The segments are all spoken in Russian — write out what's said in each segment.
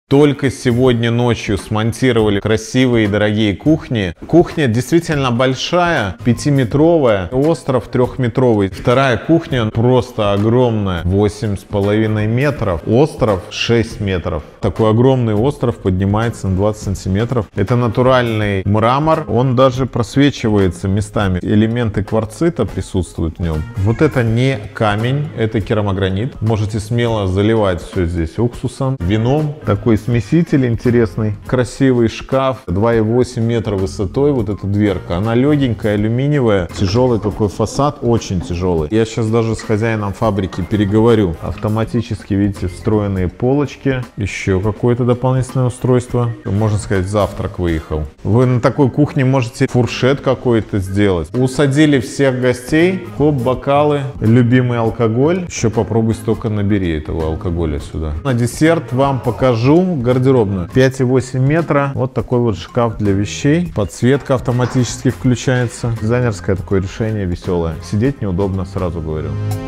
Только сегодня ночью смонтировали красивые и дорогие кухни. Кухня действительно большая, 5-метровая, остров 3-метровый. Вторая кухня просто огромная, 8,5 метров, остров 6 метров. Такой огромный остров поднимается на 20 сантиметров. Это натуральный мрамор, он даже просвечивается местами. Элементы кварцита присутствуют в нем. Вот это не камень, это керамогранит. Можете смело заливать все здесь уксусом, вином. Такой смеситель интересный. Красивый шкаф, 2,8 метра высотой. Вот эта дверка, она легенькая, алюминиевая. Тяжелый такой фасад, очень тяжелый. Я сейчас даже с хозяином фабрики переговорю. Автоматически, видите, встроенные полочки. Еще какое-то дополнительное устройство. Можно сказать, завтрак выехал. Вы на такой кухне можете фуршет какой-то сделать. Усадили всех гостей. Хоп, бокалы, любимый алкоголь. Еще попробуй столько набери этого алкоголя сюда. На десерт вам покажу гардеробную. 5,8 метра. Вот такой вот шкаф для вещей. Подсветка автоматически включается. Дизайнерское такое решение, веселое. Сидеть неудобно, сразу говорю.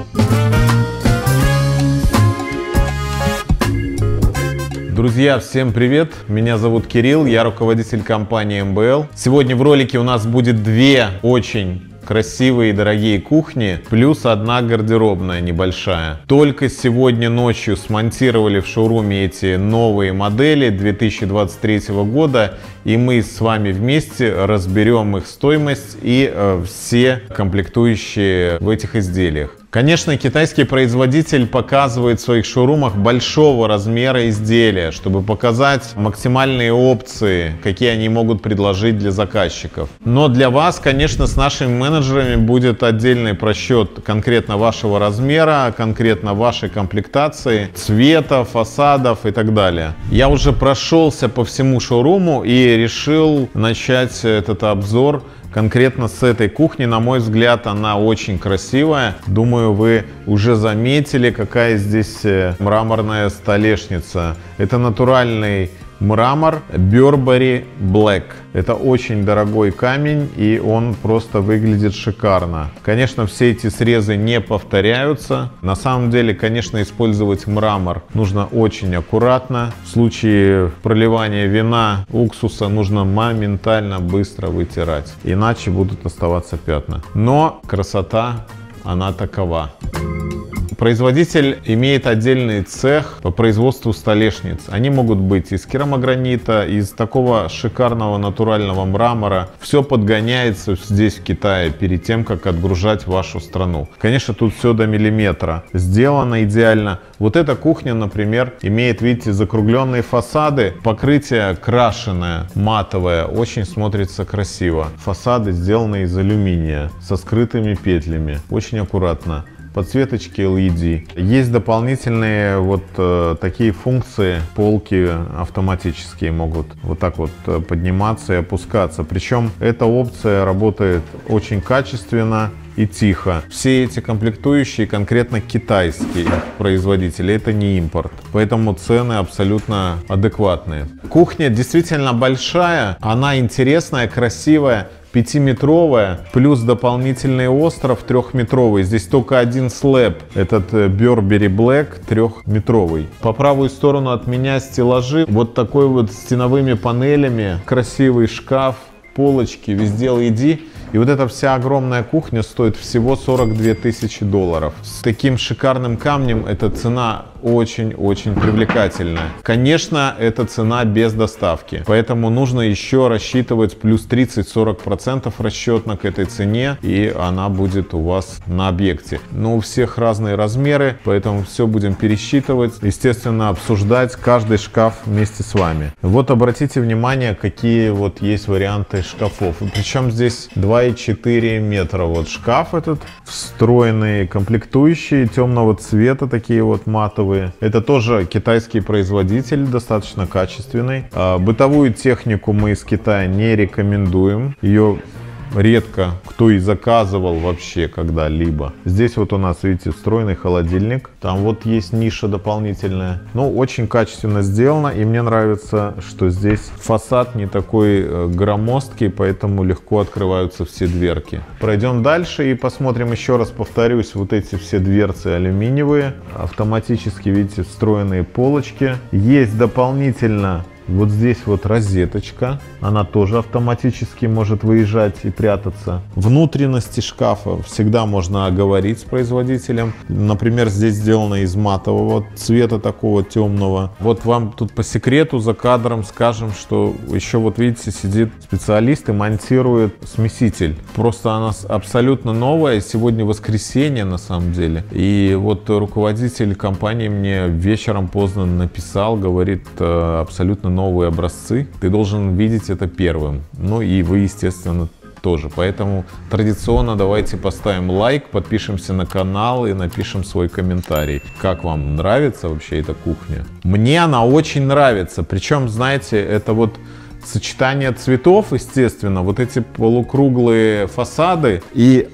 Друзья, всем привет! Меня зовут Кирилл, я руководитель компании МБЛ. Сегодня в ролике у нас будет две очень красивые и дорогие кухни, плюс одна гардеробная небольшая. Только сегодня ночью смонтировали в шоуруме эти новые модели 2023 года, и мы с вами вместе разберем их стоимость и все комплектующие в этих изделиях. Конечно, китайский производитель показывает в своих шоурумах большого размера изделия, чтобы показать максимальные опции, какие они могут предложить для заказчиков. Но для вас, конечно, с нашими менеджерами будет отдельный просчет конкретно вашего размера, конкретно вашей комплектации, цвета, фасадов и так далее. Я уже прошелся по всему шоуруму и решил начать этот обзор конкретно с этой кухни. На мой взгляд, она очень красивая. Думаю, вы уже заметили, какая здесь мраморная столешница. Это натуральный мрамор Burberry Black. Это очень дорогой камень, и он просто выглядит шикарно. Конечно, все эти срезы не повторяются. На самом деле, конечно, использовать мрамор нужно очень аккуратно. В случае проливания вина, уксуса нужно моментально быстро вытирать, иначе будут оставаться пятна. Но красота, она такова. Производитель имеет отдельный цех по производству столешниц. Они могут быть из керамогранита, из такого шикарного натурального мрамора. Все подгоняется здесь, в Китае, перед тем, как отгружать в вашу страну. Конечно, тут все до миллиметра. Сделано идеально. Вот эта кухня, например, имеет, видите, закругленные фасады. Покрытие крашеное, матовое. Очень смотрится красиво. Фасады сделаны из алюминия, со скрытыми петлями. Очень аккуратно. Подсветочки LED. Есть дополнительные вот такие функции. Полки автоматические могут вот так вот подниматься и опускаться. Причем эта опция работает очень качественно и тихо. Все эти комплектующие конкретно китайские производители, это не импорт. Поэтому цены абсолютно адекватные. Кухня действительно большая, она интересная, красивая. 5-метровая, плюс дополнительный остров 3-метровый. Здесь только один слэб, этот Burberry Black 3-метровый. По правую сторону от меня стеллажи, вот такой вот с стеновыми панелями, красивый шкаф, полочки, везде LED. И вот эта вся огромная кухня стоит всего $42 тысячи. С таким шикарным камнем эта цена очень-очень привлекательная. Конечно, это цена без доставки. Поэтому нужно еще рассчитывать плюс 30-40% расчетно к этой цене. И она будет у вас на объекте. Но у всех разные размеры, поэтому все будем пересчитывать. Естественно, обсуждать каждый шкаф вместе с вами. Вот обратите внимание, какие вот есть варианты шкафов. Причем здесь 2,4 метра. Вот шкаф этот, встроенные комплектующие темного цвета, такие вот матовые. Это тоже китайский производитель, достаточно качественный. Бытовую технику мы из Китая не рекомендуем. Ее редко кто и заказывал вообще когда-либо. Здесь вот у нас, видите, встроенный холодильник. Там вот есть ниша дополнительная. Ну, очень качественно сделано. И мне нравится, что здесь фасад не такой громоздкий, поэтому легко открываются все дверки. Пройдем дальше и посмотрим еще раз, повторюсь, вот эти все дверцы алюминиевые. Автоматически, видите, встроенные полочки. Есть дополнительно вот здесь вот розеточка, она тоже автоматически может выезжать и прятаться. Внутренности шкафа всегда можно оговорить с производителем. Например, здесь сделано из матового цвета, такого темного. Вот вам тут по секрету за кадром скажем, что еще вот видите, сидит специалист и монтирует смеситель. Просто она абсолютно новая, сегодня воскресенье на самом деле. И вот руководитель компании мне вечером поздно написал, говорит, абсолютно новые образцы, ты должен видеть это первым. Ну и вы, естественно, тоже. Поэтому традиционно давайте поставим лайк, подпишемся на канал и напишем свой комментарий. Как вам нравится вообще эта кухня? Мне она очень нравится. Причем, знаете, это вот сочетание цветов, естественно, вот эти полукруглые фасады и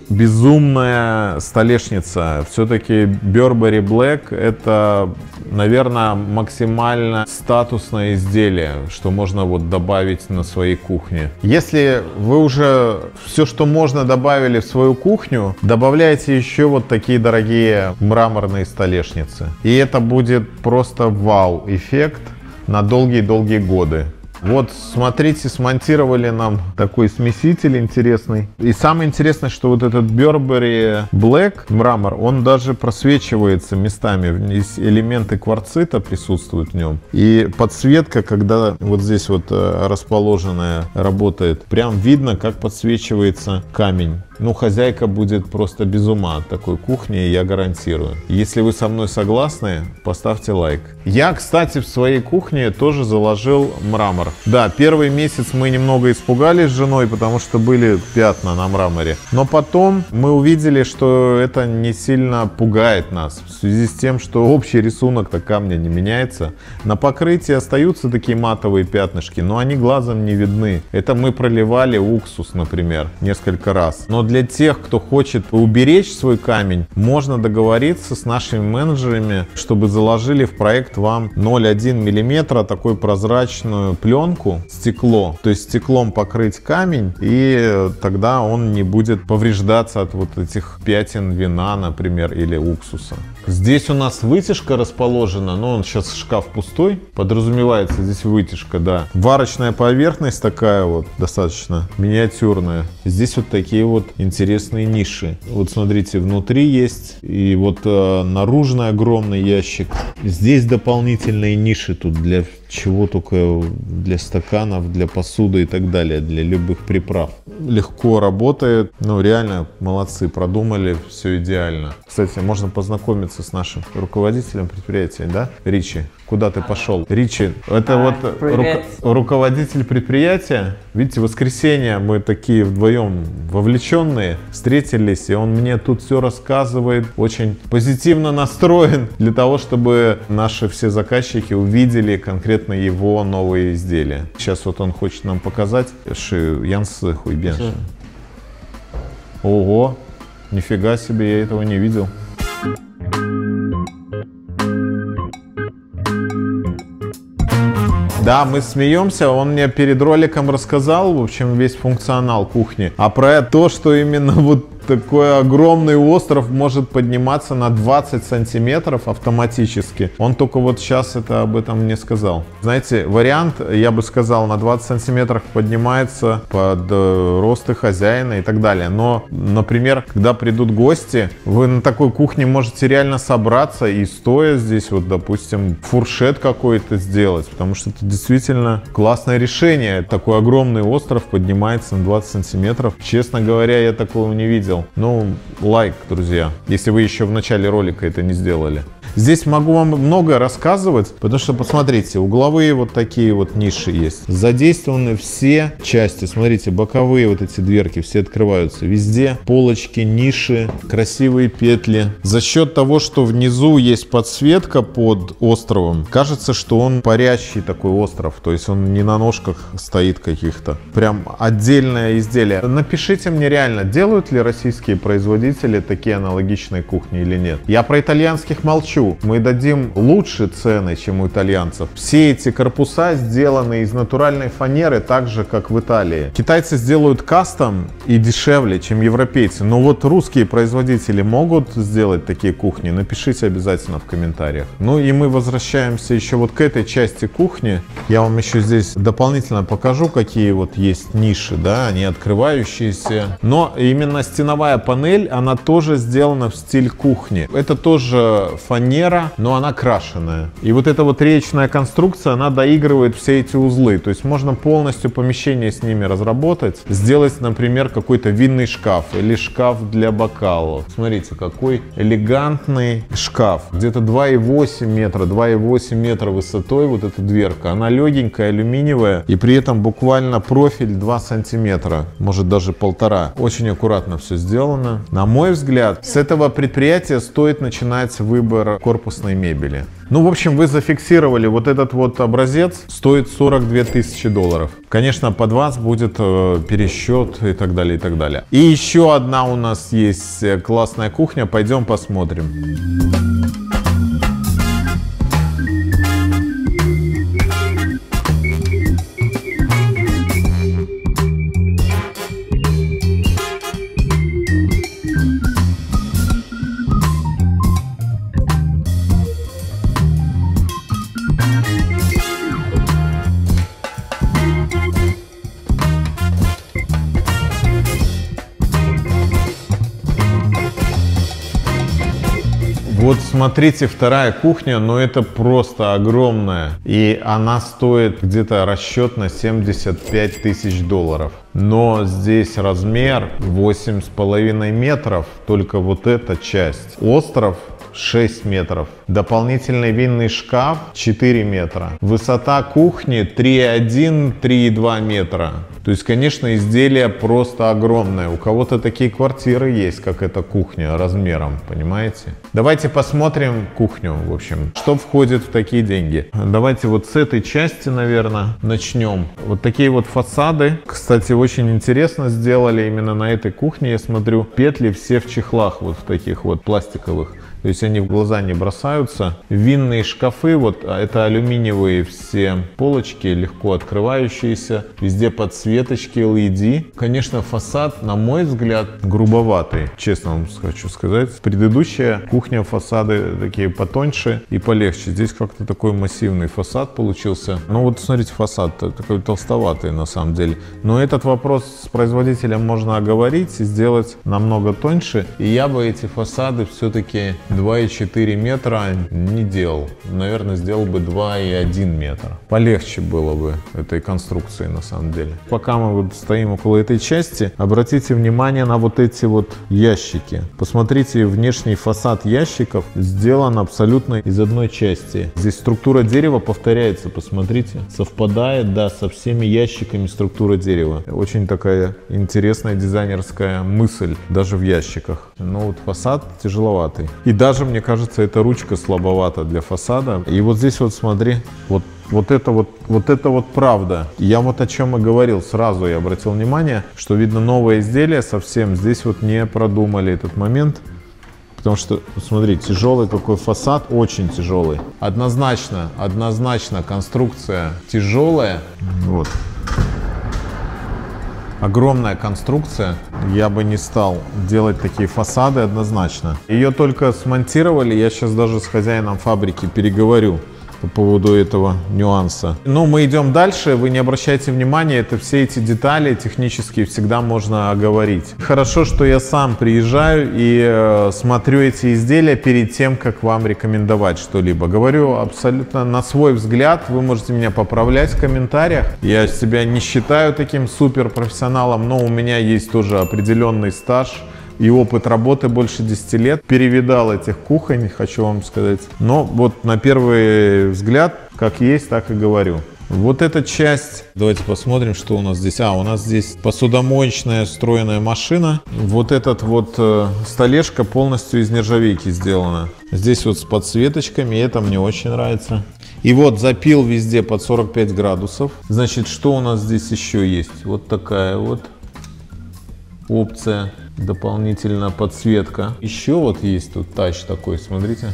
безумная столешница. Все-таки Burberry Black это, наверное, максимально статусное изделие, что можно вот добавить на своей кухне. Если вы уже все, что можно, добавили в свою кухню, добавляйте еще вот такие дорогие мраморные столешницы. И это будет просто вау-эффект на долгие-долгие годы. Вот, смотрите, смонтировали нам такой смеситель интересный. И самое интересное, что вот этот Burberry Black мрамор, он даже просвечивается местами. Элементы кварцита присутствуют в нем. И подсветка, когда вот здесь вот расположенная работает, прям видно, как подсвечивается камень. Ну, хозяйка будет просто без ума от такой кухни, я гарантирую. Если вы со мной согласны, поставьте лайк. Я, кстати, в своей кухне тоже заложил мрамор. Да, первый месяц мы немного испугались с женой, потому что были пятна на мраморе. Но потом мы увидели, что это не сильно пугает нас. В связи с тем, что общий рисунок-то камня не меняется. На покрытии остаются такие матовые пятнышки, но они глазом не видны. Это мы проливали уксус, например, несколько раз. Но для тех, кто хочет уберечь свой камень, можно договориться с нашими менеджерами, чтобы заложили в проект вам 0,1 мм такую прозрачную пленку, стекло. То есть стеклом покрыть камень, и тогда он не будет повреждаться от вот этих пятен вина, например, или уксуса. Здесь у нас вытяжка расположена, но он сейчас шкаф пустой, подразумевается здесь вытяжка, да. Варочная поверхность такая вот, достаточно миниатюрная. Здесь вот такие вот интересные ниши. Вот смотрите, внутри есть, и вот наружный огромный ящик. Здесь дополнительные ниши тут для чего только, для стаканов, для посуды и так далее, для любых приправ. Легко работает, ну реально молодцы, продумали, все идеально. Кстати, можно познакомиться с нашим руководителем предприятия, да, Ричи? Куда ты пошел? Ричи, это вот руководитель предприятия. Видите, в воскресенье мы такие вдвоем вовлеченные встретились, и он мне тут все рассказывает, очень позитивно настроен для того, чтобы наши все заказчики увидели конкретно его новые изделия. Сейчас вот он хочет нам показать. Ого, нифига себе, я этого не видел. Да, мы смеемся, он мне перед роликом рассказал, в общем, весь функционал кухни. А про то, что именно вот такой огромный остров может подниматься на 20 сантиметров автоматически. Он только вот сейчас об этом мне сказал. Знаете, вариант, я бы сказал, на 20 сантиметров поднимается под росты хозяина и так далее. Но, например, когда придут гости, вы на такой кухне можете реально собраться и стоя здесь, вот, допустим, фуршет какой-то сделать. Потому что это действительно классное решение. Такой огромный остров поднимается на 20 сантиметров. Честно говоря, я такого не видел. видел. Ну, лайк, друзья, если вы еще в начале ролика это не сделали. Здесь могу вам многое рассказывать, потому что, посмотрите, угловые вот такие вот ниши есть. Задействованы все части. Смотрите, боковые вот эти дверки все открываются. Везде полочки, ниши, красивые петли. За счет того, что внизу есть подсветка под островом, кажется, что он парящий такой остров. То есть он не на ножках стоит каких-то. Прям отдельное изделие. Напишите мне реально, делают ли российские производители такие аналогичные кухни или нет. Я про итальянских молчу. Мы дадим лучше цены, чем у итальянцев. Все эти корпуса сделаны из натуральной фанеры, так же, как в Италии. Китайцы сделают кастом и дешевле, чем европейцы. Но вот русские производители могут сделать такие кухни? Напишите обязательно в комментариях. Ну и мы возвращаемся еще вот к этой части кухни. Я вам еще здесь дополнительно покажу, какие вот есть ниши, да, они открывающиеся. Но именно стеновая панель, она тоже сделана в стиль кухни. Это тоже фанера, но она крашеная. И вот эта вот речная конструкция, она доигрывает все эти узлы. То есть можно полностью помещение с ними разработать. Сделать, например, какой-то винный шкаф или шкаф для бокалов. Смотрите, какой элегантный шкаф. Где-то 2,8 метра, 2,8 метра высотой вот эта дверка. Она легенькая, алюминиевая. И при этом буквально профиль 2 сантиметра. Может даже 1,5. Очень аккуратно все сделано. На мой взгляд, с этого предприятия стоит начинать выбор корпусной мебели. Ну, в общем, вы зафиксировали вот этот вот образец, стоит 42 тысячи долларов. Конечно, под вас будет пересчет и так далее, и так далее. И еще одна у нас есть классная кухня, пойдем посмотрим. Вот смотрите, вторая кухня, но это просто огромная. И она стоит где-то расчет на 75 тысяч долларов. Но здесь размер 8,5 метров, только вот эта часть. Остров 6 метров. Дополнительный винный шкаф 4 метра. Высота кухни 3,1-3,2 метра. То есть, конечно, изделие просто огромное. У кого-то такие квартиры есть, как эта кухня, размером, понимаете? Давайте посмотрим кухню, в общем, что входит в такие деньги. Давайте вот с этой части, наверное, начнем. Вот такие вот фасады. Кстати, очень интересно сделали именно на этой кухне. Я смотрю, петли все в чехлах, вот в таких вот пластиковых. То есть они в глаза не бросаются. Винные шкафы, вот это алюминиевые все полочки, легко открывающиеся. Везде подсветочки LED. Конечно, фасад, на мой взгляд, грубоватый. Честно вам хочу сказать. Предыдущая кухня, фасады такие потоньше и полегче. Здесь как-то такой массивный фасад получился. Ну вот смотрите, фасад такой толстоватый на самом деле. Но этот вопрос с производителем можно оговорить и сделать намного тоньше. И я бы эти фасады все-таки 2,4 метра не делал. Наверное, сделал бы 2,1 метра. Полегче было бы этой конструкции на самом деле. Пока мы вот стоим около этой части, обратите внимание на вот эти вот ящики. Посмотрите, внешний фасад ящиков сделан абсолютно из одной части. Здесь структура дерева повторяется, посмотрите. Совпадает, да, со всеми ящиками структура дерева. Очень такая интересная дизайнерская мысль даже в ящиках. Но вот фасад тяжеловатый. И даже, мне кажется, эта ручка слабовата для фасада. И вот здесь вот смотри, вот это вот правда. Я вот о чем и говорил, сразу я обратил внимание, что видно новое изделие совсем. Здесь вот не продумали этот момент. Потому что, смотри, тяжелый какой фасад, очень тяжелый. Однозначно конструкция тяжелая. Вот. Огромная конструкция, я бы не стал делать такие фасады однозначно. Ее только смонтировали, я сейчас даже с хозяином фабрики переговорю по поводу этого нюанса. Но мы идем дальше, вы не обращайте внимания, это все эти детали технические всегда можно оговорить. Хорошо, что я сам приезжаю и смотрю эти изделия перед тем, как вам рекомендовать что-либо. Говорю абсолютно на свой взгляд, вы можете меня поправлять в комментариях. Я себя не считаю таким суперпрофессионалом, но у меня есть тоже определенный стаж и опыт работы больше 10 лет. Перевидал этих кухонь, хочу вам сказать. Но вот на первый взгляд, как есть, так и говорю. Вот эта часть, давайте посмотрим, что у нас здесь. У нас здесь посудомоечная встроенная машина. Вот этот вот столешка полностью из нержавейки сделана. Здесь вот с подсветочками, это мне очень нравится. И вот запил везде под 45 градусов. Значит, что у нас здесь еще есть? Вот такая вот опция, дополнительная подсветка. Еще вот есть тут тач такой, смотрите.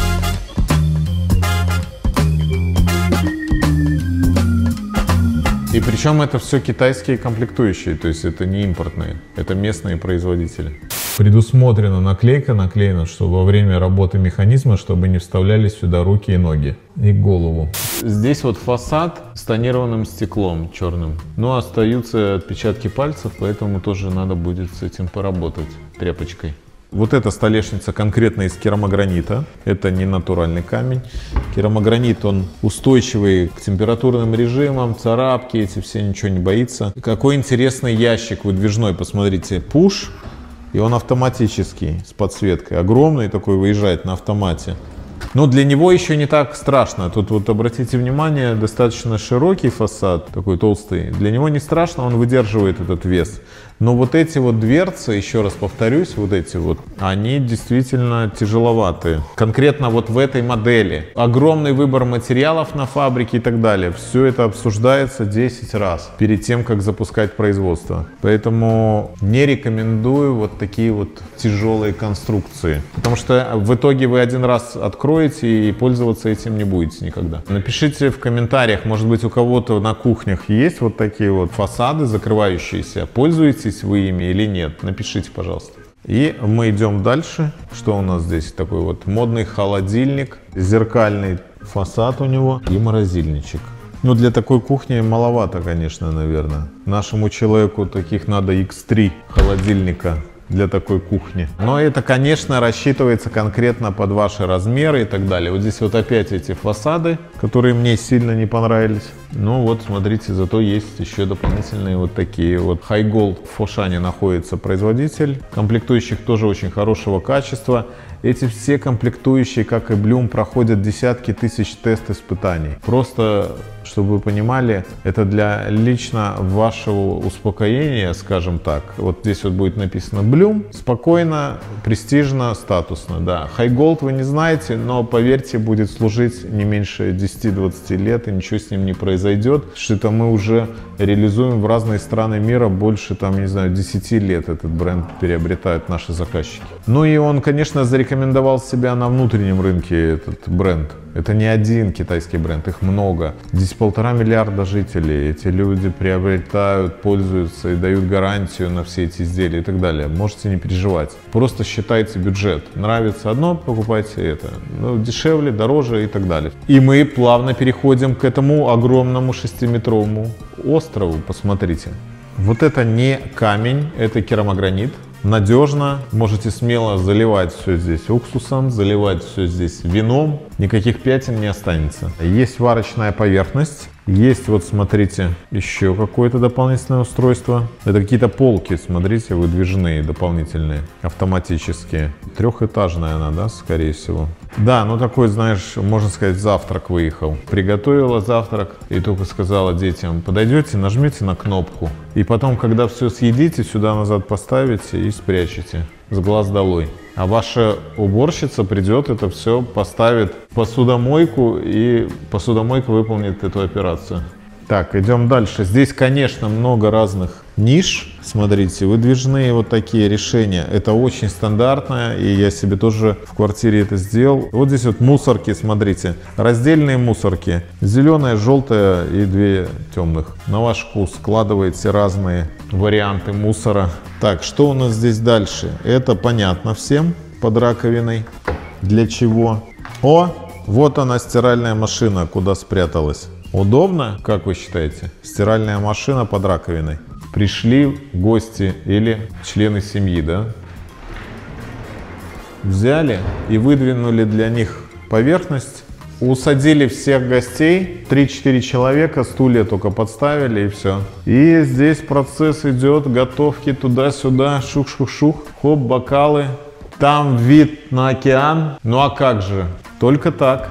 И причем это все китайские комплектующие, то есть это не импортные, это местные производители. Предусмотрена наклейка, наклеена, что во время работы механизма, чтобы не вставлялись сюда руки и ноги, и голову. Здесь вот фасад с тонированным стеклом черным, но остаются отпечатки пальцев, поэтому тоже надо будет с этим поработать тряпочкой. Вот эта столешница конкретно из керамогранита, это не натуральный камень. Керамогранит, он устойчивый к температурным режимам, царапки эти все, ничего не боится. Какой интересный ящик выдвижной, посмотрите, пуш, и он автоматический, с подсветкой, огромный такой, выезжает на автомате. Но для него еще не так страшно. Тут вот обратите внимание, достаточно широкий фасад, такой толстый. Для него не страшно, он выдерживает этот вес. Но вот эти вот дверцы, еще раз повторюсь, вот эти вот, они действительно тяжеловатые. Конкретно вот в этой модели. Огромный выбор материалов на фабрике и так далее. Все это обсуждается 10 раз перед тем, как запускать производство. Поэтому не рекомендую вот такие вот тяжелые конструкции. Потому что в итоге вы один раз откроете и пользоваться этим не будете никогда. Напишите в комментариях, может быть, у кого-то на кухнях есть вот такие вот фасады закрывающиеся. Пользуетесь вы ими или нет? Напишите, пожалуйста. И мы идем дальше. Что у нас здесь? Такой вот модный холодильник, зеркальный фасад у него и морозильничек. Ну, для такой кухни маловато, конечно, наверное. Нашему человеку таких надо X3 холодильника для такой кухни. Но это, конечно, рассчитывается конкретно под ваши размеры и так далее. Вот здесь вот опять эти фасады, которые мне сильно не понравились. Ну вот, смотрите, зато есть еще дополнительные вот такие вот. Хайголд в Фошане находится производитель. Комплектующих тоже очень хорошего качества. Эти все комплектующие, как и Блюм, проходят десятки тысяч тест-испытаний. Просто, чтобы вы понимали, это для лично вашего успокоения, скажем так. Вот здесь вот будет написано Блюм. Спокойно, престижно, статусно, да. Хайголд вы не знаете, но поверьте, будет служить не меньше 10-20 лет, и ничего с ним не произойдет. Что-то мы уже реализуем в разные страны мира больше, там, не знаю, 10 лет этот бренд приобретают наши заказчики. Ну и он, конечно, зарекомендовал себя на внутреннем рынке, этот бренд. Это не один китайский бренд, их много. Здесь 1,5 миллиарда жителей. Эти люди приобретают, пользуются и дают гарантию на все эти изделия и так далее. Можете не переживать. Просто считайте бюджет. Нравится одно, покупайте это. Ну, дешевле, дороже и так далее. И мы плавно переходим к этому огромному 6-метровому острову. Посмотрите. Вот это не камень, это керамогранит. Надежно, можете смело заливать все здесь уксусом, заливать все здесь вином, никаких пятен не останется. Есть варочная поверхность, есть вот смотрите еще какое-то дополнительное устройство. Это какие-то полки, смотрите, выдвижные, дополнительные, автоматические. Трехэтажная она, да, скорее всего. Да, ну такой, знаешь, можно сказать, завтрак выехал. Приготовила завтрак и только сказала детям: подойдете, нажмите на кнопку. И потом, когда все съедите, сюда назад поставите и спрячете. С глаз долой. А ваша уборщица придет, это все поставит в посудомойку, и посудомойка выполнит эту операцию. Так, идем дальше. Здесь, конечно, много разных ниш. Смотрите, выдвижные вот такие решения. Это очень стандартное, и я себе тоже в квартире это сделал. Вот здесь вот мусорки, смотрите. Раздельные мусорки. Зеленая, желтая и 2 темных. На ваш вкус складываете разные варианты мусора. Так, что у нас здесь дальше? Это понятно всем под раковиной. Для чего? О, вот она, стиральная машина, куда спряталась. Удобно, как вы считаете? Стиральная машина под раковиной. Пришли гости или члены семьи, да? Взяли и выдвинули для них поверхность Усадили всех гостей, 3-4 человека, стулья только подставили и все. И здесь процесс идет, готовки туда-сюда, шух-шух-шух, хоп, бокалы. Там вид на океан, ну а как же, только так.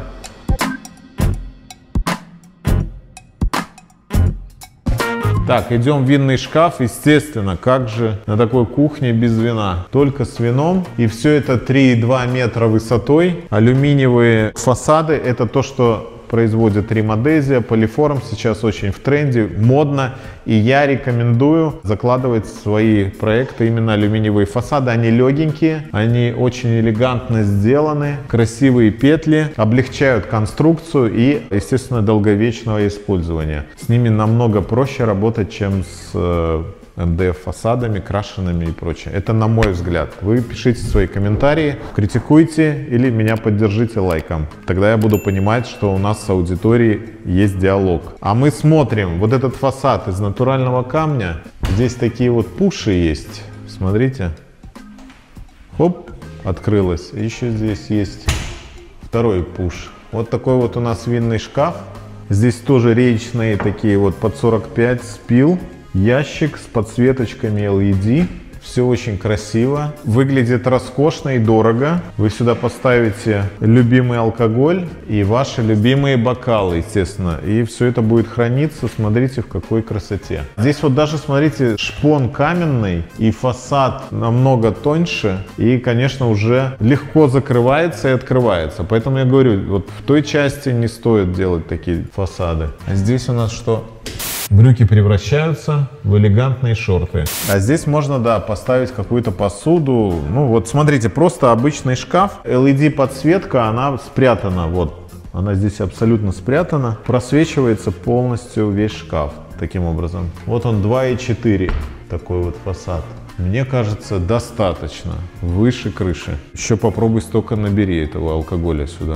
Так, идем в винный шкаф, естественно, как же на такой кухне без вина, только с вином. И все это 3,2 метра высотой. Алюминиевые фасады, это то, что производит Римодезия, Полиформ, сейчас очень в тренде, модно. И я рекомендую закладывать в свои проекты именно алюминиевые фасады. Они легенькие, они очень элегантно сделаны, красивые петли, облегчают конструкцию и, естественно, долговечного использования. С ними намного проще работать, чем с МДФ фасадами, крашенными и прочее. Это на мой взгляд. Вы пишите свои комментарии, критикуйте или меня поддержите лайком. Тогда я буду понимать, что у нас с аудиторией есть диалог. А мы смотрим. Вот этот фасад из натурального камня. Здесь такие вот пуши есть. Смотрите. Хоп, открылось. Еще здесь есть второй пуш. Вот такой вот у нас винный шкаф. Здесь тоже речные такие вот под 45 спил. Ящик с подсветочками LED. Все очень красиво. Выглядит роскошно и дорого. Вы сюда поставите любимый алкоголь и ваши любимые бокалы, естественно. И все это будет храниться. Смотрите, в какой красоте. Здесь вот даже, смотрите, шпон каменный и фасад намного тоньше. И, конечно, уже легко закрывается и открывается. Поэтому я говорю, вот в той части не стоит делать такие фасады. А здесь у нас что? Брюки превращаются в элегантные шорты. А здесь можно, да, поставить какую-то посуду. Ну вот, смотрите, просто обычный шкаф. LED подсветка, она спрятана. Вот, она здесь абсолютно спрятана. Просвечивается полностью весь шкаф. Таким образом. Вот он 2,4. Такой вот фасад. Мне кажется, достаточно. Выше крыши. Еще попробуй столько набери этого алкоголя сюда.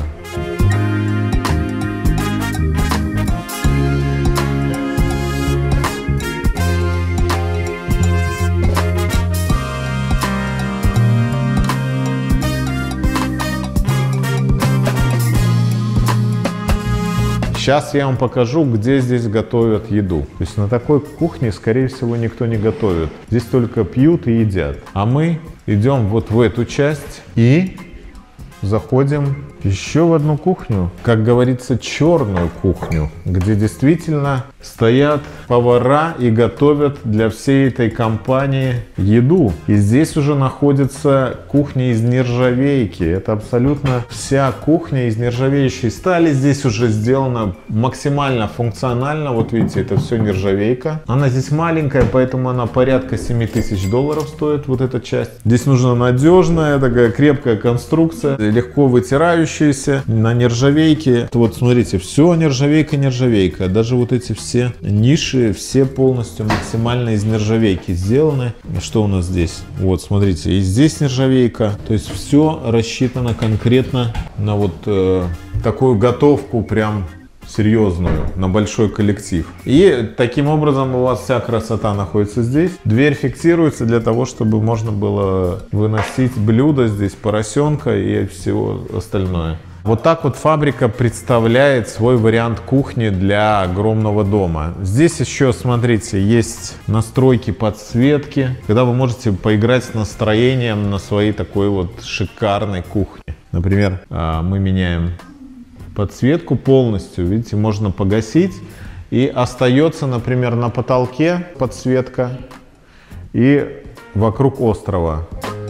Сейчас я вам покажу, где здесь готовят еду. То есть на такой кухне, скорее всего, никто не готовит. Здесь только пьют и едят. А мы идем вот в эту часть и заходим еще в одну кухню. Как говорится, черную кухню, где действительно стоят повара и готовят для всей этой компании еду. И здесь уже находится кухня из нержавейки. Это абсолютно вся кухня из нержавеющей стали. Здесь уже сделана максимально функционально. Вот видите, это все нержавейка. Она здесь маленькая, поэтому она порядка $7000 стоит, вот эта часть. Здесь нужна надежная, такая крепкая конструкция, легко вытирающаяся на нержавейке. Вот смотрите, все нержавейка. Даже вот эти все ниши, все полностью максимально из нержавейки сделаны. Что у нас здесь? Вот, смотрите, и здесь нержавейка. То есть все рассчитано конкретно на вот такую готовку прям серьезную, на большой коллектив. И таким образом у вас вся красота находится здесь. Дверь фиксируется для того, чтобы можно было выносить блюда здесь, поросенка и всего остальное. Вот так вот фабрика представляет свой вариант кухни для огромного дома. Здесь еще, смотрите, есть настройки подсветки, когда вы можете поиграть с настроением на своей такой вот шикарной кухне. Например, мы меняем подсветку полностью, видите, можно погасить, и остается, например, на потолке подсветка и вокруг острова.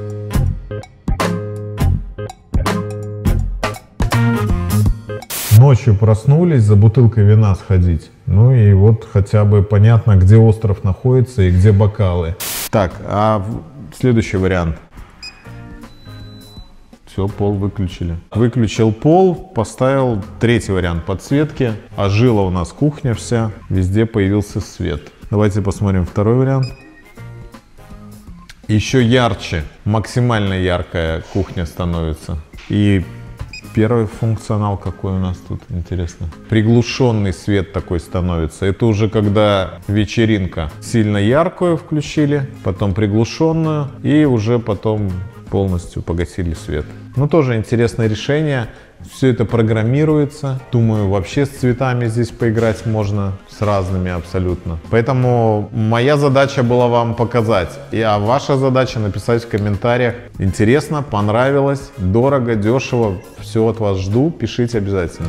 Ночью проснулись, за бутылкой вина сходить. Ну и вот хотя бы понятно, где остров находится и где бокалы. Так, а следующий вариант. Все, пол выключили. Выключил пол, поставил третий вариант подсветки. Ожила у нас кухня вся, везде появился свет. Давайте посмотрим второй вариант. Еще ярче, максимально яркая кухня становится. И первый функционал какой у нас тут, интересно. Приглушенный свет такой становится. Это уже когда вечеринка. Сильно яркую включили, потом приглушенную и уже потом полностью погасили свет. Ну, тоже интересное решение. Все это программируется. Думаю, вообще с цветами здесь поиграть можно, с разными абсолютно. Поэтому моя задача была вам показать. А ваша задача написать в комментариях. Интересно, понравилось, дорого, дешево. Все от вас жду. Пишите обязательно.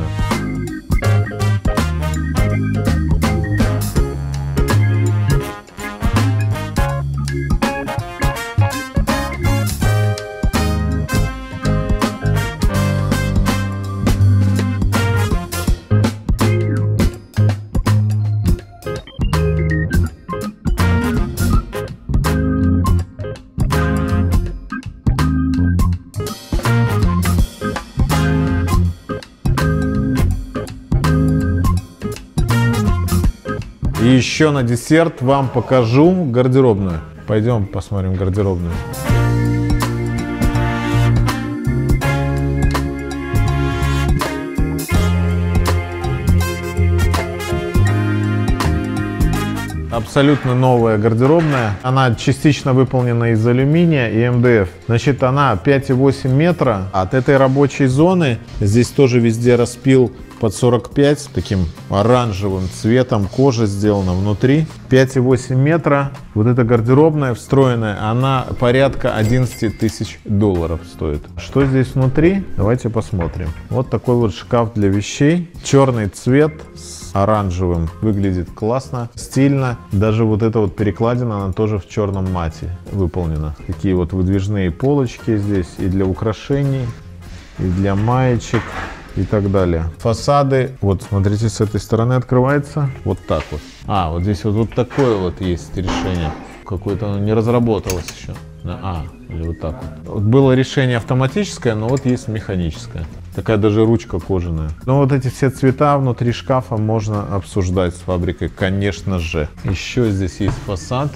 И еще на десерт вам покажу гардеробную. Пойдем посмотрим гардеробную. Абсолютно новая гардеробная. Она частично выполнена из алюминия и МДФ. Значит, она 5,8 метра. От этой рабочей зоны здесь тоже везде распил под 45, таким оранжевым цветом, кожа сделана внутри. 5,8 метра. Вот эта гардеробная встроенная, она порядка 11 тысяч долларов стоит. Что здесь внутри? Давайте посмотрим. Вот такой вот шкаф для вещей. Черный цвет с оранжевым. Выглядит классно, стильно. Даже вот эта вот перекладина, она тоже в черном мате выполнена. Такие вот выдвижные полочки здесь и для украшений, и для маечек, и так далее. Фасады, вот смотрите, с этой стороны открывается вот так вот. А, вот здесь вот такое вот есть решение. Какое-то оно не разработалось еще. Или вот так вот. Вот было решение автоматическое, но вот есть механическое. Такая даже ручка кожаная. Но вот эти все цвета внутри шкафа можно обсуждать с фабрикой, конечно же. Еще здесь есть фасад.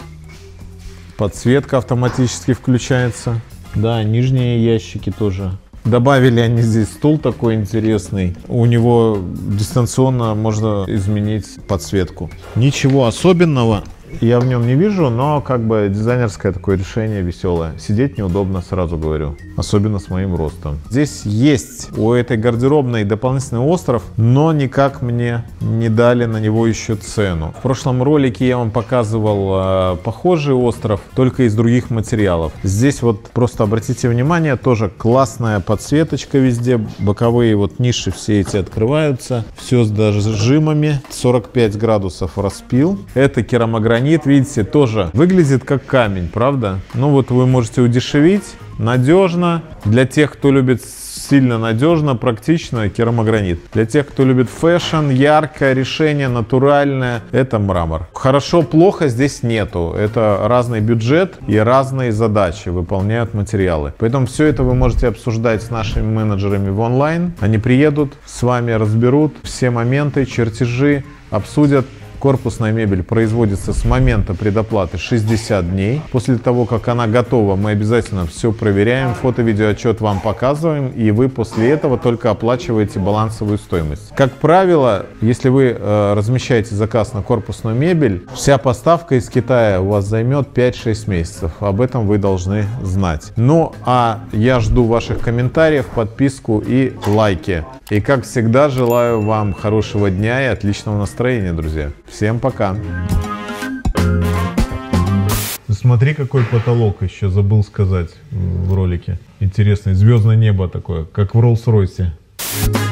Подсветка автоматически включается. Да, нижние ящики тоже. Добавили они здесь стул такой интересный. У него дистанционно можно изменить подсветку. Ничего особенного я в нем не вижу, но как бы дизайнерское такое решение веселое. Сидеть неудобно, сразу говорю. Особенно с моим ростом. Здесь есть у этой гардеробной дополнительный остров, но никак мне не дали на него еще цену. В прошлом ролике я вам показывал похожий остров, только из других материалов. Здесь вот просто обратите внимание, тоже классная подсветочка везде. Боковые вот ниши все эти открываются. Все с зажимами. 45 градусов распил. Это керамогранит. Видите, тоже выглядит как камень, правда? Ну вот вы можете удешевить, надежно. Для тех, кто любит сильно надежно, практично, керамогранит. Для тех, кто любит фэшн, яркое решение, натуральное, это мрамор. Хорошо, плохо здесь нету. Это разный бюджет и разные задачи выполняют материалы. Поэтому все это вы можете обсуждать с нашими менеджерами в онлайн. Они приедут, с вами разберут все моменты, чертежи, обсудят. Корпусная мебель производится с момента предоплаты 60 дней. После того, как она готова, мы обязательно все проверяем, фото-видеоотчет вам показываем, и вы после этого только оплачиваете балансовую стоимость. Как правило, если вы размещаете заказ на корпусную мебель, вся поставка из Китая у вас займет 5-6 месяцев. Об этом вы должны знать. Ну, а я жду ваших комментариев, подписку и лайки. И как всегда, желаю вам хорошего дня и отличного настроения, друзья. Всем пока! Смотри, какой потолок, еще забыл сказать в ролике. Интересный, звездное небо такое, как в Роллс-Ройсе.